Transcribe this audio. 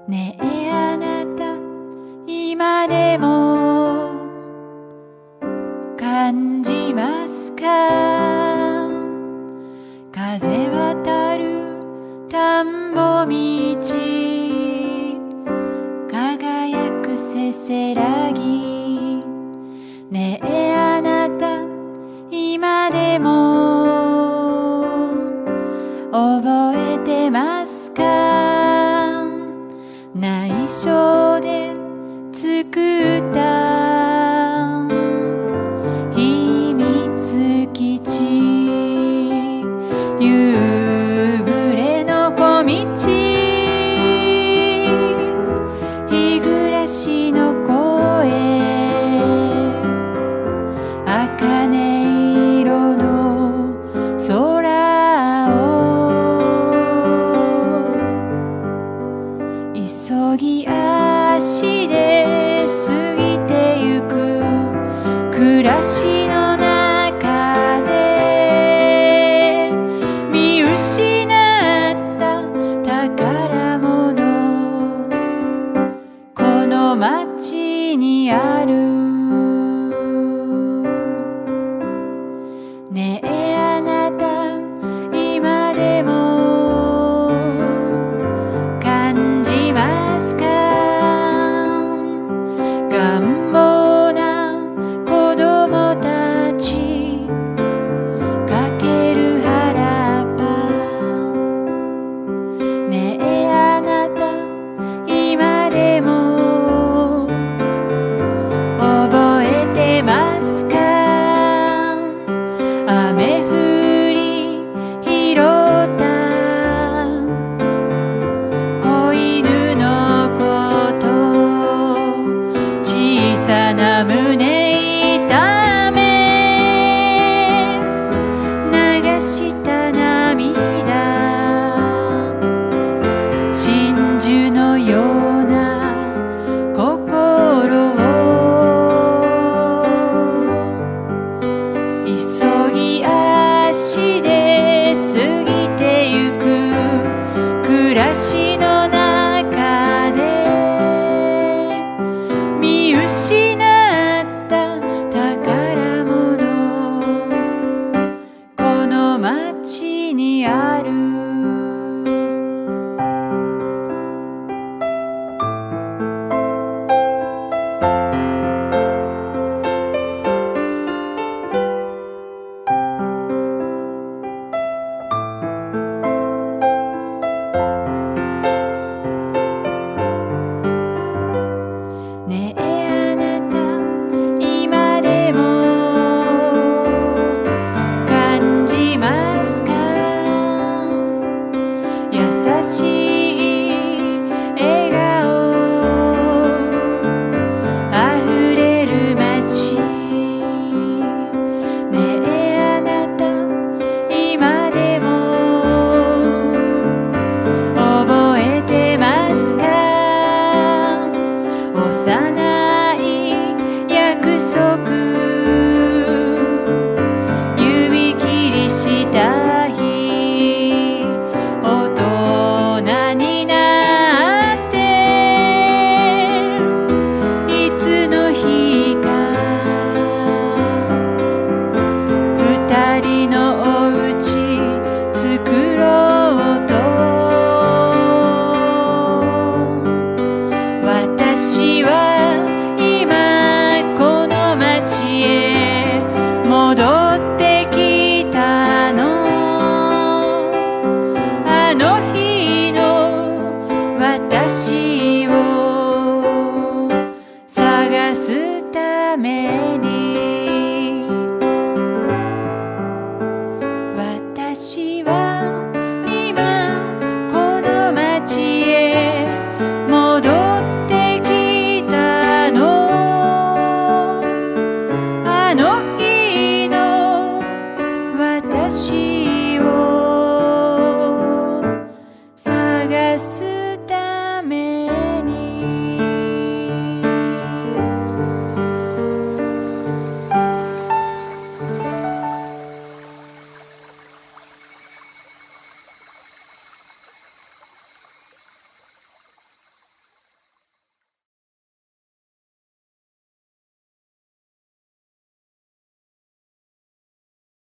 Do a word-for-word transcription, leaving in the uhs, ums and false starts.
ねえあなた、今でも感じますか？風渡る田んぼ道、輝くせせらぎ。ねえあなた、今でも覚えてますか？内緒で作った秘密基地、夕暮れの小道、日暮らしの声、茜色の空を急ぎ足で過ぎてゆく暮らしの中で見失った宝物、この街にある。ねえあなた、今でも感じますか？願望な子供たちかける原っぱ。ねえあなた、今でも覚えてますか？雨降り拾った子犬のこと、小さな胸痛め流した涙、真珠のような心を急ぎ足で過ぎてゆく暮らしの中で見失った宝物、この街にある。ねえあなた、今でも感じますか？優しい笑顔あふれる街。ねえあなた、今でも覚えてますか？幼い約束、指切りした日、大人になっていつの日か二人のおうち作ろうと、私は今この街へ戻ってきたの。あの日の私を探すために、私は今この街へ戻ってきたの。あの日